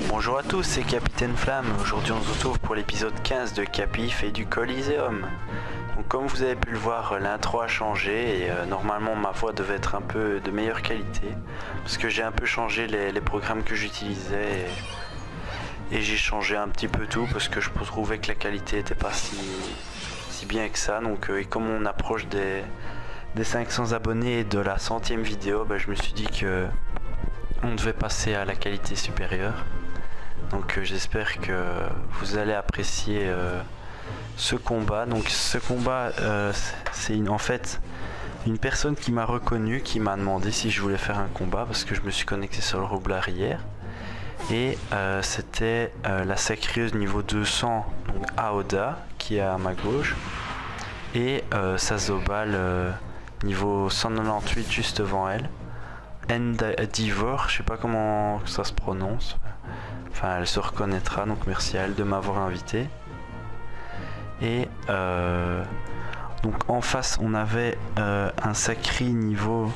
Bonjour à tous, c'est Capitaine Flamme. Aujourd'hui on se retrouve pour l'épisode 15 de Capif et du Coliseum. Donc comme vous avez pu le voir, l'intro a changé et normalement ma voix devait être un peu de meilleure qualité. Parce que j'ai un peu changé les programmes que j'utilisais et j'ai changé un petit peu tout parce que je trouvais que la qualité n'était pas si bien que ça. Donc et comme on approche des 500 abonnés et de la 100e vidéo, je me suis dit que on devait passer à la qualité supérieure. Donc j'espère que vous allez apprécier ce combat. Donc ce combat, c'est en fait une personne qui m'a reconnu, qui m'a demandé si je voulais faire un combat parce que je me suis connecté sur le roublard hier. Et c'était la sacrieuse niveau 200, donc Aoda, qui est à ma gauche, et Sazobal niveau 198 juste devant elle. Endeavor, je sais pas comment ça se prononce. Enfin, elle se reconnaîtra, donc merci à elle de m'avoir invité. Et donc en face, on avait un sacré niveau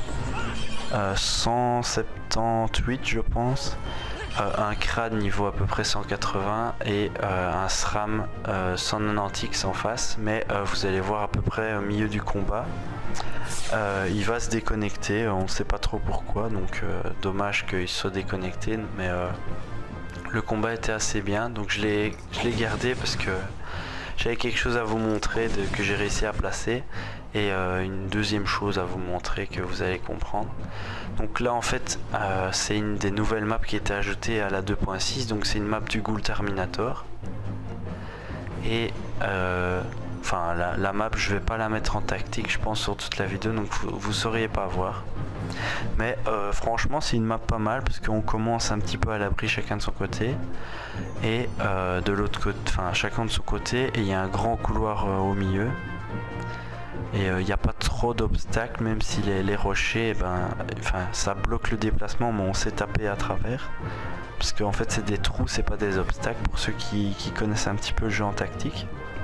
178, je pense. Un crâne niveau à peu près 180 et un SRAM 190 en face. Mais vous allez voir à peu près au milieu du combat. Il va se déconnecter, on ne sait pas trop pourquoi, donc dommage qu'il soit déconnecté, mais le combat était assez bien, donc je l'ai gardé parce que j'avais quelque chose à vous montrer que j'ai réussi à placer et une deuxième chose à vous montrer que vous allez comprendre. Donc là en fait c'est une des nouvelles maps qui était ajoutée à la 2.6, donc c'est une map du Ghoul Terminator et enfin la map je vais pas la mettre en tactique je pense sur toute la vidéo, donc vous sauriez pas voir. Mais franchement c'est une map pas mal parce qu'on commence un petit peu à l'abri chacun de son côté et de l'autre côté, enfin chacun de son côté, et il y a un grand couloir au milieu et il n'y a pas trop d'obstacles, même si les rochers ça bloque le déplacement, mais on s'est tapé à travers parce qu'en fait c'est des trous, c'est pas des obstacles pour ceux qui connaissent un petit peu le jeu en tactique.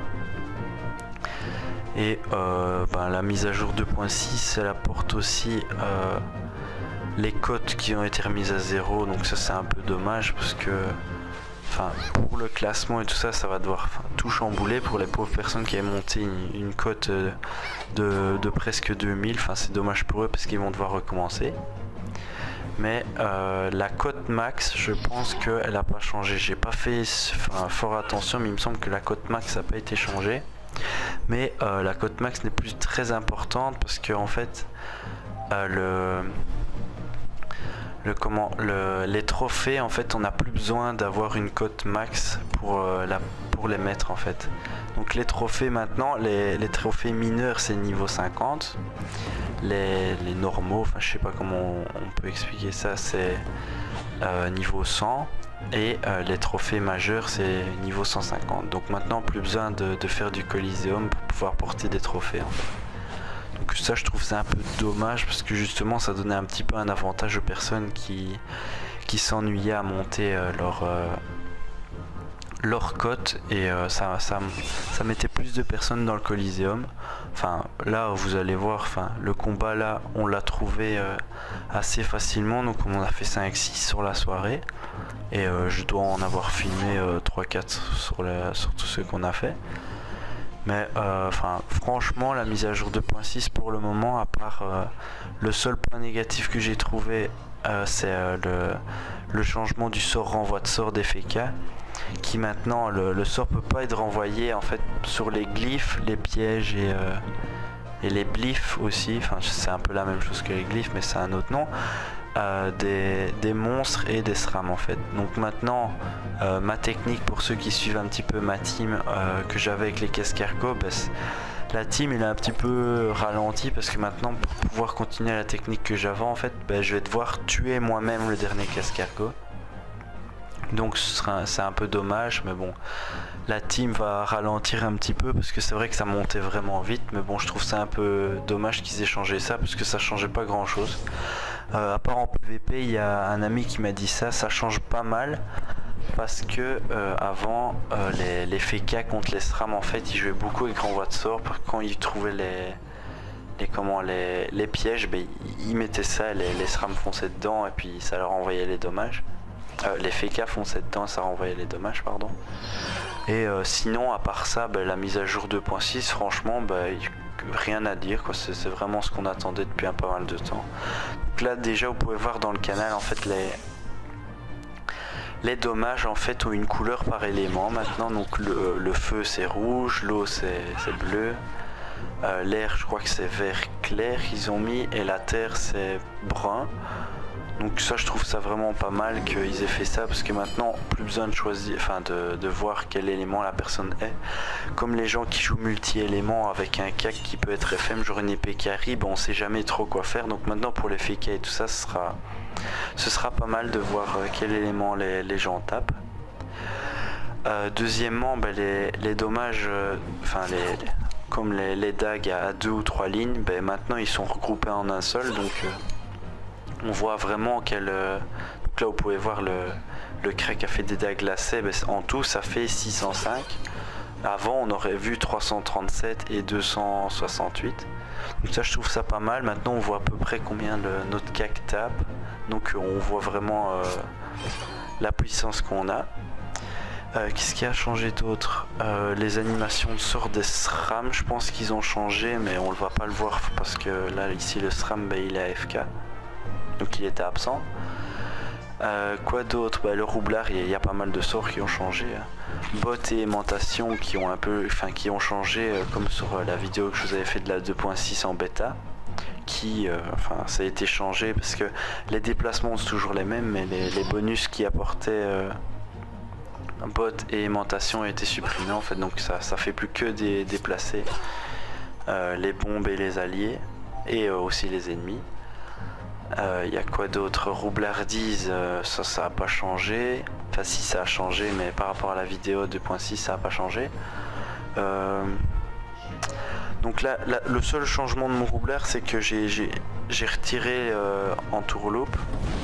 Et la mise à jour 2.6 elle apporte aussi les cotes qui ont été remises à 0, donc ça c'est un peu dommage parce que pour le classement et tout ça, ça va devoir tout chambouler pour les pauvres personnes qui avaient monté une cote de presque 2000. C'est dommage pour eux parce qu'ils vont devoir recommencer. Mais la cote max, je pense qu'elle n'a pas changé. J'ai pas fait fort attention, mais il me semble que la cote max n'a pas été changée. Mais la cote max n'est plus très importante parce que en fait les trophées, en fait on n'a plus besoin d'avoir une cote max pour les mettre en fait. Donc les trophées maintenant, les trophées mineurs c'est niveau 50, les normaux, je sais pas comment on peut expliquer ça, c'est niveau 100. Et les trophées majeurs c'est niveau 150. Donc maintenant plus besoin de faire du Coliseum pour pouvoir porter des trophées en fait. Donc ça je trouve ça un peu dommage parce que justement ça donnait un petit peu un avantage aux personnes qui s'ennuyaient à monter leur cote et ça mettait plus de personnes dans le Coliseum. Là vous allez voir, le combat là on l'a trouvé assez facilement, donc on a fait 5-6 sur la soirée et je dois en avoir filmé 3-4 sur tous ceux qu'on a fait. Mais franchement la mise à jour 2.6 pour le moment, à part le seul point négatif que j'ai trouvé c'est le changement du sort renvoi de sort des FK, qui maintenant le sort peut pas être renvoyé en fait sur les glyphes, les pièges et les glyphes aussi, c'est un peu la même chose que les glyphes mais c'est un autre nom, des monstres et des SRAM en fait. Donc maintenant ma technique, pour ceux qui suivent un petit peu ma team que j'avais avec les cascargots, la team il est un petit peu ralenti parce que maintenant pour pouvoir continuer la technique que j'avais en fait, je vais devoir tuer moi-même le dernier cascargot. Donc c'est un peu dommage, mais bon, la team va ralentir un petit peu parce que c'est vrai que ça montait vraiment vite, mais bon je trouve ça un peu dommage qu'ils aient changé ça parce que ça changeait pas grand chose. À part en PVP, il y a un ami qui m'a dit ça change pas mal parce que avant les FK contre les SRAM en fait ils jouaient beaucoup avec renvoi de sort. Quand ils trouvaient les pièges, ils mettaient ça, les SRAM fonçaient dedans et puis ça leur envoyait les dommages. Les FK fonçaient dedans, ça renvoyait les dommages, pardon. Et sinon, à part ça, la mise à jour 2.6, franchement, rien à dire, quoi. C'est vraiment ce qu'on attendait depuis un pas mal de temps. Donc là, déjà, vous pouvez voir dans le canal, en fait, les dommages en fait ont une couleur par élément maintenant. Donc le feu c'est rouge, l'eau c'est bleu, l'air je crois que c'est vert clair qu'ils ont mis, et la terre c'est brun. Donc ça, je trouve ça vraiment pas mal qu'ils aient fait ça, parce que maintenant plus besoin de choisir, enfin de voir quel élément la personne est. Comme les gens qui jouent multi-éléments avec un CAC qui peut être FM, genre une épée qui arrive, on sait jamais trop quoi faire. Donc maintenant pour les FK et tout ça, ce sera pas mal de voir quel élément les gens tapent. Deuxièmement, les dommages, comme les dagues à 2 ou 3 lignes, maintenant ils sont regroupés en un seul, donc on voit vraiment donc là vous pouvez voir le crack a fait des dagues glacées, en tout ça fait 605. Avant on aurait vu 337 et 268. Donc ça, je trouve ça pas mal. Maintenant on voit à peu près combien notre CAC tape, donc on voit vraiment la puissance qu'on a. Qu'est-ce qui a changé d'autre? Les animations de sort des SRAM, je pense qu'ils ont changé, mais on ne va pas le voir parce que là ici le SRAM il est AFK, donc il était absent. Quoi d'autre? Le roublard, il y a pas mal de sorts qui ont changé. Bot et aimantation qui ont changé, comme sur la vidéo que je vous avais fait de la 2.6 en bêta, ça a été changé parce que les déplacements sont toujours les mêmes, mais les bonus qui apportaient bot et aimantation ont été supprimés en fait, donc ça fait plus que déplacer les bombes et les alliés, et aussi les ennemis. Il y a quoi d'autre? Roublardise, ça a pas changé. Enfin si, ça a changé, mais par rapport à la vidéo 2.6 ça a pas changé. Donc là, le seul changement de mon roublard, c'est que j'ai retiré en tourloupe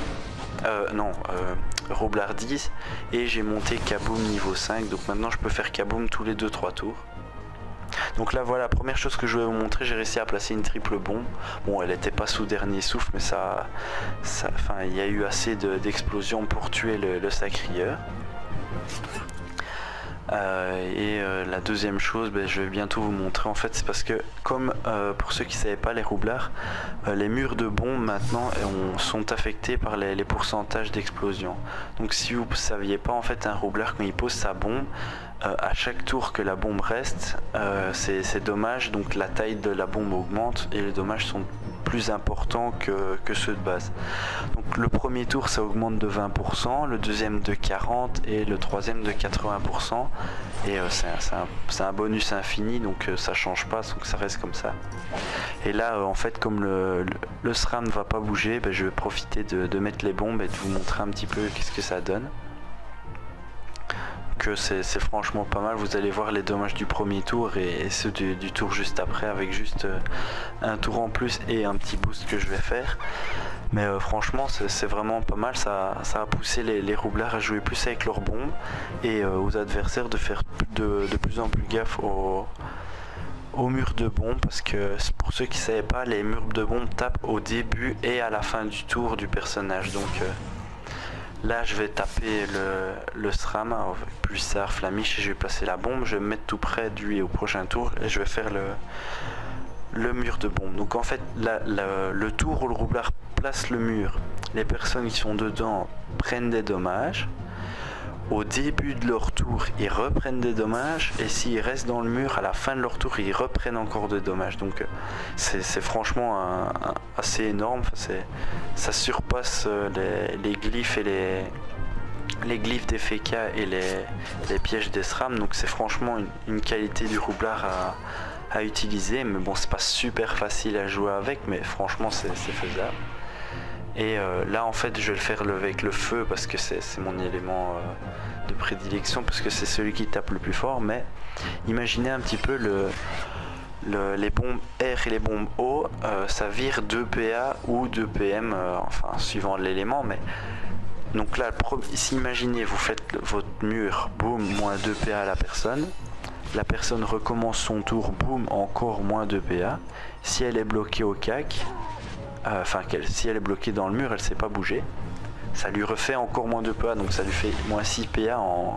roublardise, et j'ai monté kaboom niveau 5, donc maintenant je peux faire kaboom tous les 2-3 tours. Donc là voilà, première chose que je vais vous montrer, j'ai réussi à placer une triple bombe. Bon, elle n'était pas sous dernier souffle, mais il y a eu assez d'explosions pour tuer le sacrieur. La deuxième chose, je vais bientôt vous montrer, en fait c'est parce que comme pour ceux qui ne savaient pas, les roublards, les murs de bombes maintenant sont affectés par les pourcentages d'explosion. Donc si vous ne saviez pas, en fait un roublard, quand il pose sa bombe, à chaque tour que la bombe reste, ses dommages, donc la taille de la bombe augmente et les dommages sont plus importants que ceux de base. Donc le premier tour ça augmente de 20%, le deuxième de 40% et le troisième de 80%, et c'est un bonus infini, donc ça change pas, donc ça reste comme ça. Et là en fait, comme le SRAM ne va pas bouger, je vais profiter de mettre les bombes et de vous montrer un petit peu qu'est-ce que ça donne. Que c'est franchement pas mal. Vous allez voir les dommages du premier tour et ceux du tour juste après, avec juste un tour en plus et un petit boost que je vais faire. Mais franchement c'est vraiment pas mal. Ça a poussé les roublards à jouer plus avec leurs bombes, et aux adversaires de faire de plus en plus gaffe aux murs de bombes, parce que pour ceux qui ne savaient pas, les murs de bombes tapent au début et à la fin du tour du personnage. Donc là je vais taper le SRAM avec pulsar flamiche, et je vais placer la bombe, je vais me mettre tout près de lui au prochain tour, et je vais faire le mur de bombe. Donc en fait le tour où le roublard place le mur, les personnes qui sont dedans prennent des dommages. Au début de leur tour ils reprennent des dommages, et s'ils restent dans le mur, à la fin de leur tour ils reprennent encore des dommages. Donc c'est franchement assez énorme. Ça surpasse les glyphes et les glyphes des FK et les pièges des SRAM. Donc c'est franchement une qualité du roublard à utiliser. Mais bon, c'est pas super facile à jouer avec, mais franchement c'est faisable. Et là en fait je vais le faire avec le feu, parce que c'est mon élément de prédilection, parce que c'est celui qui tape le plus fort. Mais imaginez un petit peu les bombes R et les bombes O, ça vire 2 PA ou 2 PM, enfin suivant l'élément. Mais donc là, ici imaginez, vous faites votre mur, boum, moins 2 PA à la personne recommence son tour, boum, encore moins 2 PA. Si elle est bloquée au CAC, si elle est bloquée dans le mur, elle ne sait pas bouger. ça lui refait encore moins de PA, donc ça lui fait moins 6 PA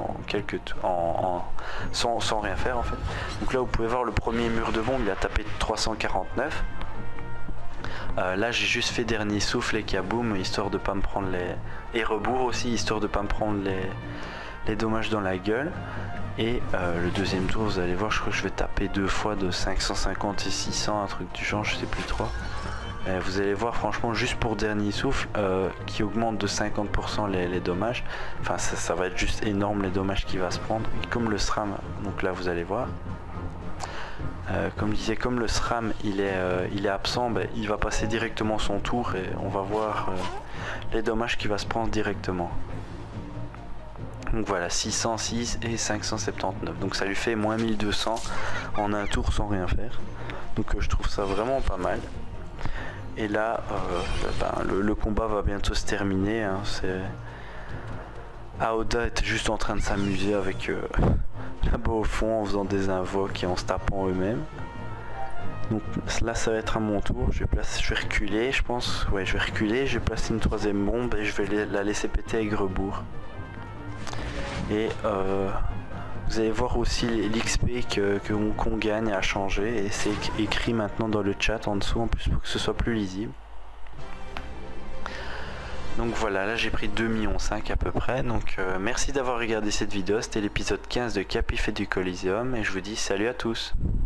sans rien faire en fait. Donc là vous pouvez voir le premier mur de bombe, il a tapé 349. Là j'ai juste fait dernier souffle et kaboom, histoire de pas me prendre et rebours aussi, histoire de pas me prendre les dommages dans la gueule. Et le deuxième tour, vous allez voir, je crois que je vais taper 2 fois de 550 et 600, un truc du genre, je sais plus trop. Vous allez voir, franchement, juste pour dernier souffle, qui augmente de 50% les dommages. Enfin, ça va être juste énorme les dommages qu'il va se prendre. Et comme le SRAM, donc là vous allez voir, comme je disais, comme le SRAM il est absent, il va passer directement son tour et on va voir les dommages qu'il va se prendre directement. Donc voilà, 606 et 579, donc ça lui fait moins 1200 en un tour sans rien faire. Donc je trouve ça vraiment pas mal. Et là le combat va bientôt se terminer, hein. Aoda était juste en train de s'amuser avec là-bas au fond en faisant des invoques et en se tapant eux-mêmes. Donc là ça va être à mon tour, je vais reculer, je pense. Ouais, je vais reculer, je vais placer une troisième bombe et je vais la laisser péter avec rebours. Et vous allez voir aussi l'XP qu'on gagne à changer, et c'est écrit maintenant dans le chat en dessous en plus pour que ce soit plus lisible. Donc voilà, là j'ai pris 2,5 millions à peu près. Donc merci d'avoir regardé cette vidéo, c'était l'épisode 15 de Capif et du Coliseum et je vous dis salut à tous.